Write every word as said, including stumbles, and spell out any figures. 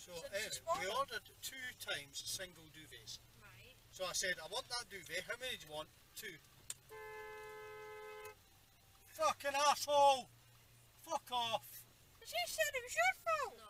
So anyway, we ordered two times single duvets. Right. So I said, I want that duvet. How many do you want? Two. Fucking asshole! Fuck off! But you said it was your fault. No.